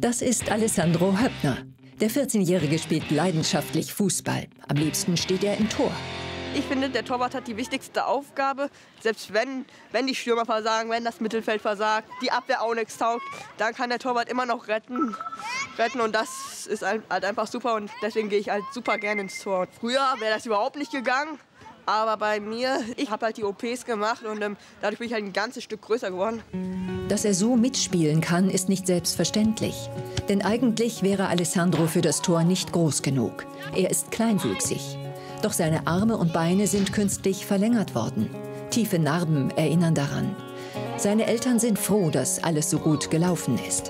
Das ist Alessandro Höppner. Der 14-Jährige spielt leidenschaftlich Fußball. Am liebsten steht er im Tor. Ich finde, der Torwart hat die wichtigste Aufgabe. Selbst wenn die Stürmer versagen, wenn das Mittelfeld versagt, die Abwehr auch nichts taugt, dann kann der Torwart immer noch retten. Und das ist halt einfach super und deswegen gehe ich halt super gerne ins Tor. Früher wäre das überhaupt nicht gegangen, aber bei mir, ich habe halt die OPs gemacht und dadurch bin ich halt ein ganzes Stück größer geworden. Dass er so mitspielen kann, ist nicht selbstverständlich. Denn eigentlich wäre Alessandro für das Tor nicht groß genug. Er ist kleinwüchsig. Doch seine Arme und Beine sind künstlich verlängert worden. Tiefe Narben erinnern daran. Seine Eltern sind froh, dass alles so gut gelaufen ist.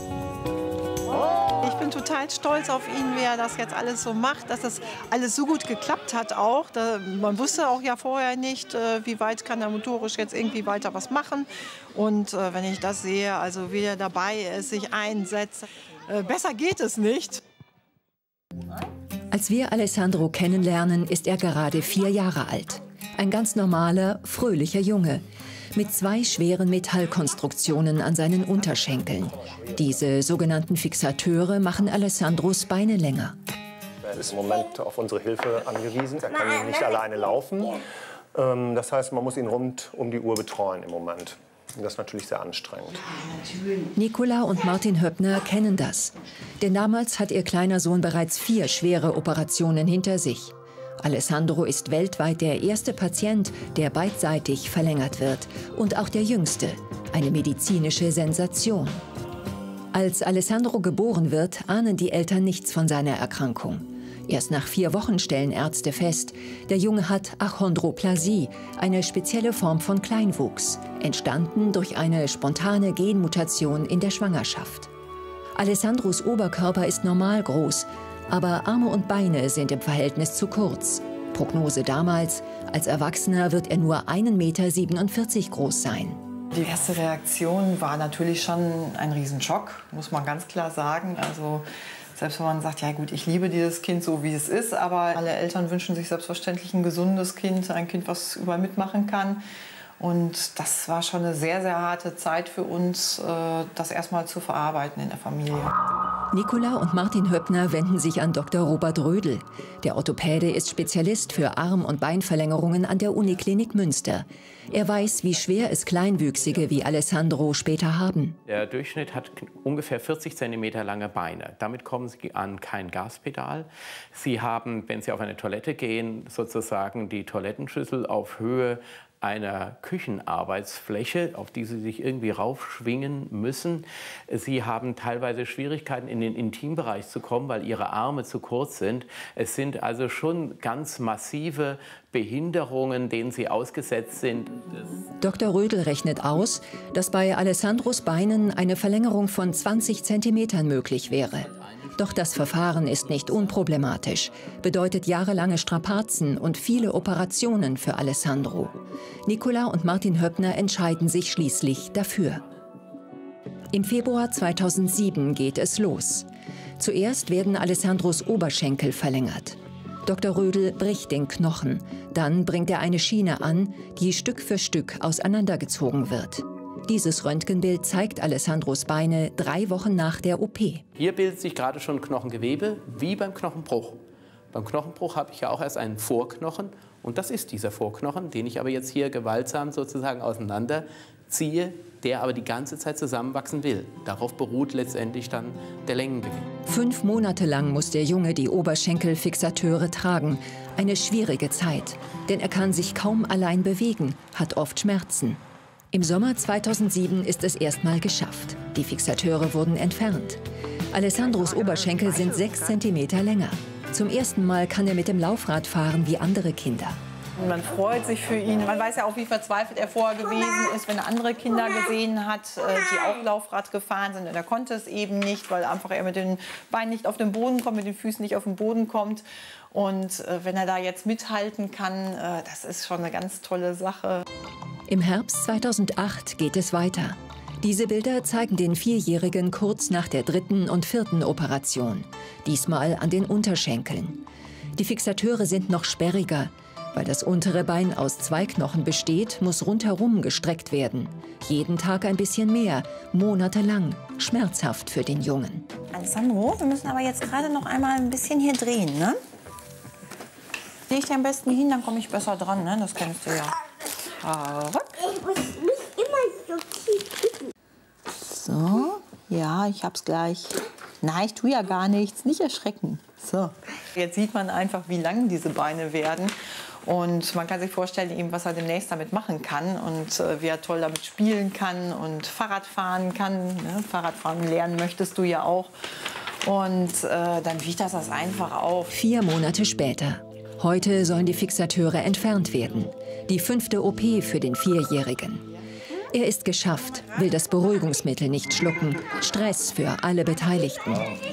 Ich bin total stolz auf ihn, wie er das jetzt alles so macht, dass das alles so gut geklappt hat auch. Man wusste auch ja vorher nicht, wie weit kann er motorisch jetzt irgendwie weiter was machen. Und wenn ich das sehe, also wie er dabei ist, sich einsetzt, besser geht es nicht. Als wir Alessandro kennenlernen, ist er gerade 4 Jahre alt. Ein ganz normaler, fröhlicher Junge. Mit 2 schweren Metallkonstruktionen an seinen Unterschenkeln. Diese sogenannten Fixateure machen Alessandros Beine länger. Er ist im Moment auf unsere Hilfe angewiesen. Er kann nicht alleine laufen. Das heißt, man muss ihn rund um die Uhr betreuen im Moment. Das ist natürlich sehr anstrengend. Nicola und Martin Höppner kennen das. Denn damals hat ihr kleiner Sohn bereits 4 schwere Operationen hinter sich. Alessandro ist weltweit der erste Patient, der beidseitig verlängert wird. Und auch der jüngste. Eine medizinische Sensation. Als Alessandro geboren wird, ahnen die Eltern nichts von seiner Erkrankung. Erst nach 4 Wochen stellen Ärzte fest, der Junge hat Achondroplasie, eine spezielle Form von Kleinwuchs, entstanden durch eine spontane Genmutation in der Schwangerschaft. Alessandros Oberkörper ist normal groß, aber Arme und Beine sind im Verhältnis zu kurz. Prognose damals, als Erwachsener wird er nur 1,47 Meter groß sein. Die erste Reaktion war natürlich schon ein Riesenschock, muss man ganz klar sagen. Also selbst wenn man sagt, ja gut, ich liebe dieses Kind so, wie es ist, aber alle Eltern wünschen sich selbstverständlich ein gesundes Kind, ein Kind, was überall mitmachen kann. Und das war schon eine sehr, sehr harte Zeit für uns, das erstmal zu verarbeiten in der Familie. Nicola und Martin Höppner wenden sich an Dr. Robert Rödel. Der Orthopäde ist Spezialist für Arm- und Beinverlängerungen an der Uniklinik Münster. Er weiß, wie schwer es Kleinwüchsige wie Alessandro später haben. Der Durchschnitt hat ungefähr 40 cm lange Beine. Damit kommen Sie an kein Gaspedal. Sie haben, wenn Sie auf eine Toilette gehen, sozusagen die Toilettenschüssel auf Höhe einer Küchenarbeitsfläche, auf die Sie sich irgendwie raufschwingen müssen. Sie haben teilweise Schwierigkeiten, in den Intimbereich zu kommen, weil Ihre Arme zu kurz sind. Es sind also schon ganz massive Behinderungen, denen Sie ausgesetzt sind. Dr. Rödel rechnet aus, dass bei Alessandros Beinen eine Verlängerung von 20 Zentimetern möglich wäre. Doch das Verfahren ist nicht unproblematisch, bedeutet jahrelange Strapazen und viele Operationen für Alessandro. Nicola und Martin Höppner entscheiden sich schließlich dafür. Im Februar 2007 geht es los. Zuerst werden Alessandros Oberschenkel verlängert. Dr. Rödel bricht den Knochen. Dann bringt er eine Schiene an, die Stück für Stück auseinandergezogen wird. Dieses Röntgenbild zeigt Alessandros Beine 3 Wochen nach der OP. Hier bildet sich gerade schon Knochengewebe, wie beim Knochenbruch. Beim Knochenbruch habe ich ja auch erst einen Vorknochen. Und das ist dieser Vorknochen, den ich aber jetzt hier gewaltsam sozusagen auseinanderziehe, der aber die ganze Zeit zusammenwachsen will. Darauf beruht letztendlich dann der Längengewinn. 5 Monate lang muss der Junge die Oberschenkelfixateure tragen. Eine schwierige Zeit, denn er kann sich kaum allein bewegen, hat oft Schmerzen. Im Sommer 2007 ist es erstmal geschafft. Die Fixateure wurden entfernt. Alessandros Oberschenkel sind 6 Zentimeter länger. Zum ersten Mal kann er mit dem Laufrad fahren wie andere Kinder. Man freut sich für ihn. Man weiß ja auch, wie verzweifelt er vorher gewesen ist, wenn er andere Kinder gesehen hat, die auch Laufrad gefahren sind. Und er konnte es eben nicht, weil einfach er mit den Beinen nicht auf den Boden kommt, mit den Füßen nicht auf den Boden kommt. Und wenn er da jetzt mithalten kann, das ist schon eine ganz tolle Sache. Im Herbst 2008 geht es weiter. Diese Bilder zeigen den 4-Jährigen kurz nach der 3. und 4. Operation. Diesmal an den Unterschenkeln. Die Fixateure sind noch sperriger. Weil das untere Bein aus 2 Knochen besteht, muss rundherum gestreckt werden. Jeden Tag ein bisschen mehr, monatelang. Schmerzhaft für den Jungen. Alessandro, wir müssen aber jetzt gerade noch einmal ein bisschen hier drehen, ne? Leg dich am besten hin, dann komme ich besser dran, ne? Das kennst du ja. Ich muss nicht immer so tief gucken. So, ja, ich hab's gleich. Nein, ich tue ja gar nichts, nicht erschrecken. So. Jetzt sieht man einfach, wie lang diese Beine werden. Und man kann sich vorstellen, eben, was er demnächst damit machen kann und wie er toll damit spielen kann und Fahrrad fahren kann. Ne? Fahrradfahren lernen möchtest du ja auch. Und dann wiegt das einfach auf. 4 Monate später. Heute sollen die Fixateure entfernt werden. Die 5. OP für den 4-Jährigen. Er ist geschafft, will das Beruhigungsmittel nicht schlucken. Stress für alle Beteiligten.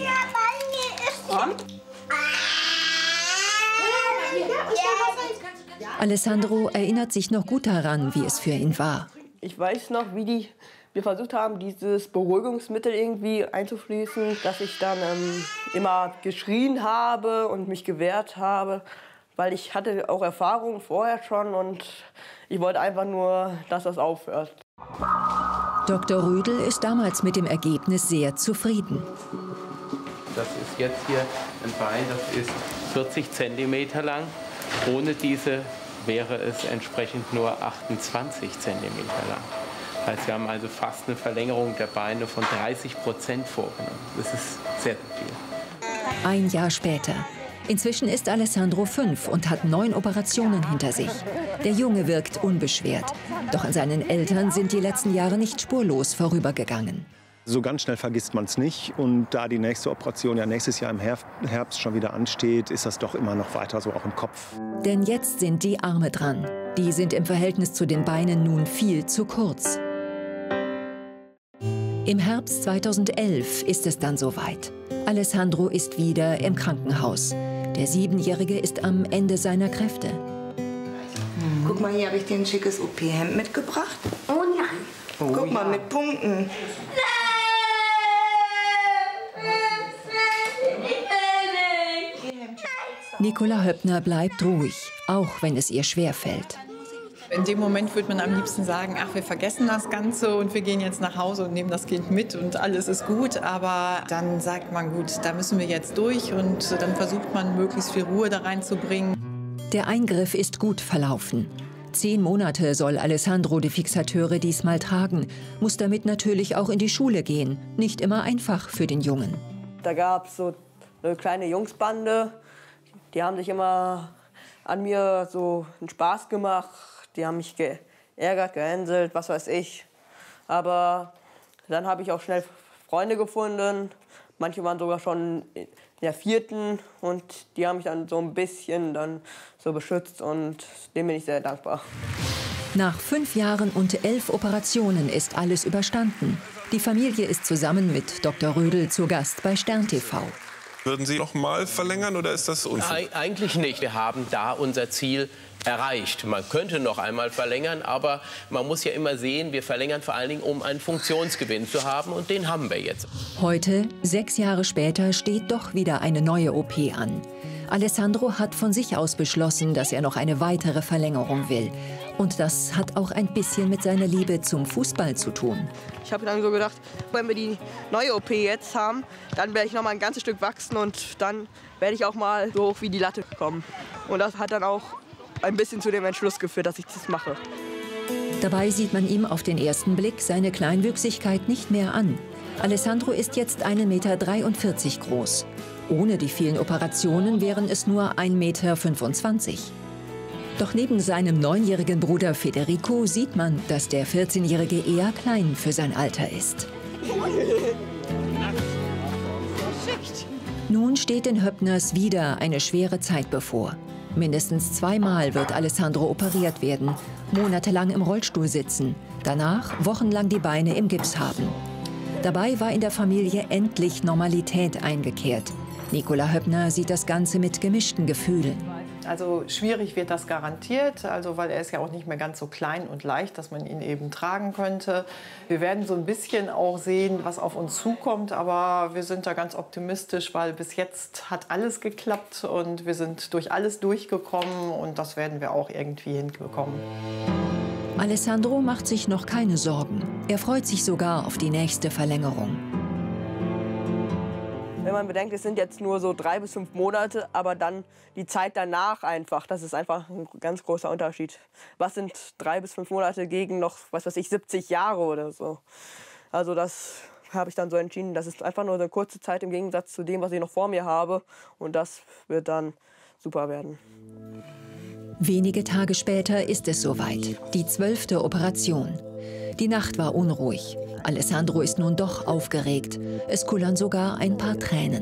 Alessandro erinnert sich noch gut daran, wie es für ihn war. Ich weiß noch, wie wir versucht haben, dieses Beruhigungsmittel irgendwie einzufließen, dass ich dann immer geschrien habe und mich gewehrt habe, weil ich hatte auch Erfahrungen vorher schon und ich wollte einfach nur, dass das aufhört. Dr. Rödel ist damals mit dem Ergebnis sehr zufrieden. Das ist jetzt hier ein Bein, das ist 40 cm lang. Ohne diese wäre es entsprechend nur 28 cm lang. Das heißt, wir haben also fast eine Verlängerung der Beine von 30% vorgenommen. Das ist sehr viel. Ein Jahr später. Inzwischen ist Alessandro 5 und hat 9 Operationen hinter sich. Der Junge wirkt unbeschwert. Doch an seinen Eltern sind die letzten Jahre nicht spurlos vorübergegangen. So ganz schnell vergisst man es nicht. Und da die nächste Operation ja nächstes Jahr im Herbst schon wieder ansteht, ist das doch immer noch weiter so auch im Kopf. Denn jetzt sind die Arme dran. Die sind im Verhältnis zu den Beinen nun viel zu kurz. Im Herbst 2011 ist es dann soweit. Alessandro ist wieder im Krankenhaus. Der 7-Jährige ist am Ende seiner Kräfte. Guck mal, hier habe ich dir ein schickes OP-Hemd mitgebracht. Oh nein. Oh, guck mal, mit Punkten. Nicola Höppner bleibt ruhig, auch wenn es ihr schwerfällt. In dem Moment würde man am liebsten sagen, ach, wir vergessen das Ganze und wir gehen jetzt nach Hause und nehmen das Kind mit und alles ist gut. Aber dann sagt man, gut, da müssen wir jetzt durch und dann versucht man, möglichst viel Ruhe da reinzubringen. Der Eingriff ist gut verlaufen. 10 Monate soll Alessandro die Fixateure diesmal tragen, muss damit natürlich auch in die Schule gehen. Nicht immer einfach für den Jungen. Da gab es so eine kleine Jungsbande, die haben sich immer an mir so einen Spaß gemacht. Die haben mich geärgert, gehänselt, was weiß ich. Aber dann habe ich auch schnell Freunde gefunden. Manche waren sogar schon in der 4. und die haben mich dann so ein bisschen dann so beschützt und dem bin ich sehr dankbar. Nach 5 Jahren und 11 Operationen ist alles überstanden. Die Familie ist zusammen mit Dr. Rödel zu Gast bei Stern TV. Würden Sie noch mal verlängern oder ist das unfair? Eigentlich nicht. Wir haben da unser Ziel erreicht. Man könnte noch einmal verlängern, aber man muss ja immer sehen, wir verlängern vor allen Dingen, um einen Funktionsgewinn zu haben und den haben wir jetzt. Heute, 6 Jahre später, steht doch wieder eine neue OP an. Alessandro hat von sich aus beschlossen, dass er noch eine weitere Verlängerung will. Und das hat auch ein bisschen mit seiner Liebe zum Fußball zu tun. Ich habe dann so gedacht, wenn wir die neue OP jetzt haben, dann werde ich noch mal ein ganzes Stück wachsen und dann werde ich auch mal so hoch wie die Latte kommen. Und das hat dann auch ein bisschen zu dem Entschluss geführt, dass ich das mache. Dabei sieht man ihm auf den ersten Blick seine Kleinwüchsigkeit nicht mehr an. Alessandro ist jetzt 1,43 Meter groß. Ohne die vielen Operationen wären es nur 1,25 Meter. Doch neben seinem 9-jährigen Bruder Federico sieht man, dass der 14-Jährige eher klein für sein Alter ist. Nun steht den Höppners wieder eine schwere Zeit bevor. Mindestens 2-mal wird Alessandro operiert werden, monatelang im Rollstuhl sitzen, danach wochenlang die Beine im Gips haben. Dabei war in der Familie endlich Normalität eingekehrt. Nicola Höppner sieht das Ganze mit gemischten Gefühlen. Also schwierig wird das garantiert, also weil er ist ja auch nicht mehr ganz so klein und leicht, dass man ihn eben tragen könnte. Wir werden so ein bisschen auch sehen, was auf uns zukommt, aber wir sind da ganz optimistisch, weil bis jetzt hat alles geklappt und wir sind durch alles durchgekommen und das werden wir auch irgendwie hinbekommen. Alessandro macht sich noch keine Sorgen. Er freut sich sogar auf die nächste Verlängerung. Wenn man bedenkt, es sind jetzt nur so 3 bis 5 Monate, aber dann die Zeit danach einfach, das ist einfach ein ganz großer Unterschied. Was sind 3 bis 5 Monate gegen noch, was weiß ich, 70 Jahre oder so? Also das habe ich dann so entschieden, das ist einfach nur eine kurze Zeit im Gegensatz zu dem, was ich noch vor mir habe. Und das wird dann super werden. Wenige Tage später ist es soweit, die 12. Operation. Die Nacht war unruhig. Alessandro ist nun doch aufgeregt. Es kullern sogar ein paar Tränen.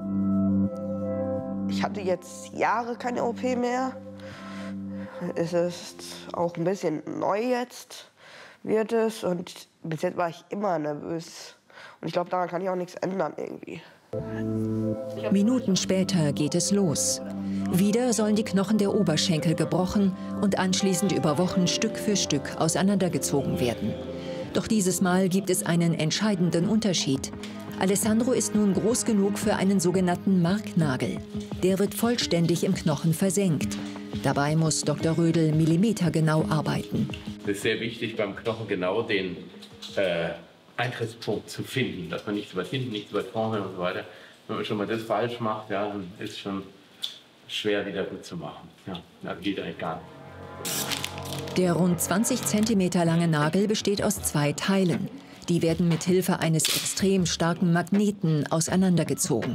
Ich hatte jetzt Jahre keine OP mehr. Es ist auch ein bisschen neu jetzt, wird es. Und bis jetzt war ich immer nervös. Und ich glaube, daran kann ich auch nichts ändern irgendwie. Minuten später geht es los. Wieder sollen die Knochen der Oberschenkel gebrochen und anschließend über Wochen Stück für Stück auseinandergezogen werden. Doch dieses Mal gibt es einen entscheidenden Unterschied. Alessandro ist nun groß genug für einen sogenannten Marknagel. Der wird vollständig im Knochen versenkt. Dabei muss Dr. Rödel millimetergenau arbeiten. Es ist sehr wichtig, beim Knochen genau den Eintrittspunkt zu finden, dass man nichts über hinten, nichts über vorne und so weiter. Wenn man schon mal das falsch macht, ja, dann ist es schon schwer wieder gut zu machen. Ja, das geht eigentlich gar nicht. Der rund 20 cm lange Nagel besteht aus 2 Teilen. Die werden mit Hilfe eines extrem starken Magneten auseinandergezogen.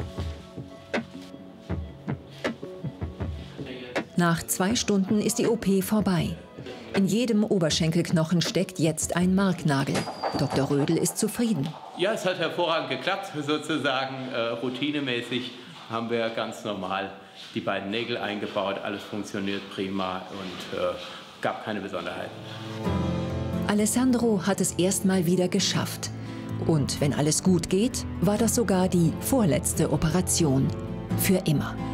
Nach 2 Stunden ist die OP vorbei. In jedem Oberschenkelknochen steckt jetzt ein Marknagel. Dr. Rödel ist zufrieden. Ja, es hat hervorragend geklappt, sozusagen routinemäßig haben wir ganz normal die beiden Nägel eingebaut. Alles funktioniert prima und gab keine Besonderheiten. Alessandro hat es erstmal wieder geschafft. Und wenn alles gut geht, war das sogar die vorletzte Operation. Für immer.